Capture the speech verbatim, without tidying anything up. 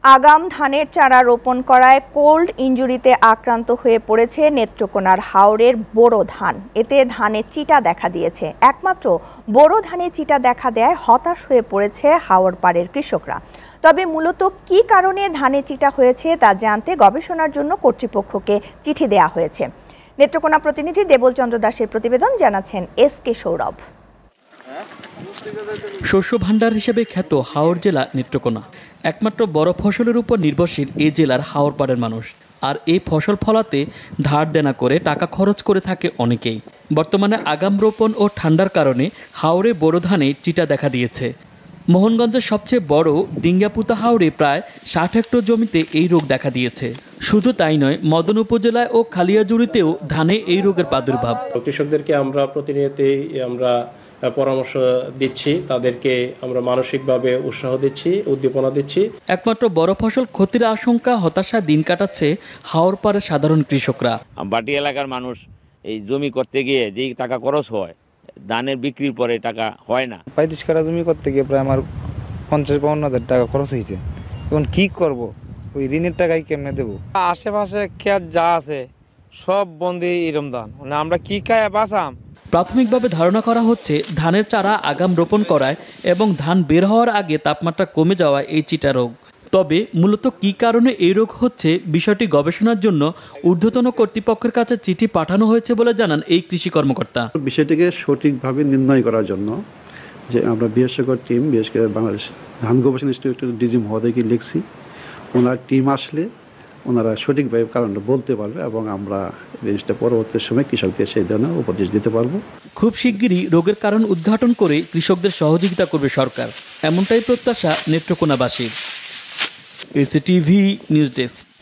আগাম ধানের চারা রোপণ করায় কোল্ড ইনজুরিতে আক্রান্ত হয়ে পড়েছে নেত্রকোনার হাওরের বোরো ধান। এতে ধানে চিটা দেখা দিয়েছে। একমাত্র বোরো ধানে চিটা দেখা দেয় হতাশ হয়ে পড়েছে হাওর পাড়ের কৃষকরা। তবে মূলত কী কারণে ধানে চিটা হয়েছে তা জানতে গবেষণার জন্য কর্তৃপক্ষকে চিঠি দেয়া হয়েছে। নেত্রকোনা প্রতিনিধি দেবল চন্দ্র দাসের প্রতিবেদন, জানাচ্ছেন এস কে সৌরভ। শস্য ভাণ্ডার হিসেবে খ্যাত হাওর জেলা নেত্রকোনা। একমাত্র বড় ফসলের উপর নির্ভরশীল এই জেলার হাওর পাড়ের মানুষ। আর এই ফসল ফলাতে ধার দেনা করে টাকা খরচ করে থাকে অনেকেই। বর্তমানে আগাম রোপণ ও ঠান্ডার কারণে হাওরে বোরো ধানে চিটা দেখা দিয়েছে। মোহনগঞ্জের সবচেয়ে বড় ডিঙ্গাপুতা হাওরে প্রায় ষাট হেক্টর জমিতে এই রোগ দেখা দিয়েছে। শুধু তাই নয়, মদন উপজেলায় ও খালিয়াজুড়িতেও ধানে এই রোগের প্রাদুর্ভাব। কৃষকদেরকে আমরা প্রতিনিয়তই আমরা পরামর্শ দিচ্ছি, তাদেরকে আমরা মানসিকভাবে উৎসাহ দিচ্ছি, উদ্দীপনা দিচ্ছি। একমাত্র বড় ফসল ক্ষতির আশঙ্কা, হতাশা দিন কাটাচ্ছে হাওর পাড়ের সাধারণ কৃষকরা। বাটি এলাকার মানুষ এই জমি করতে গিয়ে যেই টাকা খরচ হয়, ধানের বিক্রির পরে টাকা হয় না। পঁয়ত্রিশ কাঠা জমি করতে গিয়ে প্রায় আমার পঞ্চাশ বাউন্ন হাজার টাকা খরচ হয়েছে। এখন কি করব, ওই ঋণের টাকাই কেমনে দেবো? আশেপাশে ক্ষেত যা আছে সব বন্দি এরম ধান, মানে আমরা কি খায় বাঁচাম। প্রাথমিকভাবে ধারণা করা হচ্ছে ধানের চারা আগাম রোপণ করায় এবং ধান বের হওয়ার আগে তাপমাত্রা কমে যাওয়ায় এই চিটা রোগ। তবে মূলত কী কারণে এই রোগ হচ্ছে বিষয়টি গবেষণার জন্য ঊর্ধ্বতন কর্তৃপক্ষের কাছে চিঠি পাঠানো হয়েছে বলে জানান এই কৃষি কর্মকর্তা। বিষয়টিকে সঠিকভাবে নির্ণয় করার জন্য যে আমরা বিশেষজ্ঞ টিম, বিশেষ করে বাংলাদেশ ধান গবেষণা ইনস্টিটিউটের ডিজি মহোদয়কে লিখছি। ওনার টিম আসলে ওনারা সঠিকভাবে কারণটা বলতে পারবে এবং আমরা জিনিসটা পরবর্তী সময় কৃষকদের সেই ধরনের উপদেশ দিতে পারবো। খুব শিগগিরই রোগের কারণ উদ্ঘাটন করে কৃষকদের সহযোগিতা করবে সরকার, এমনটাই প্রত্যাশা নেত্রকোনাবাসীর। এসিটিভি নিউজ ডেস্ক।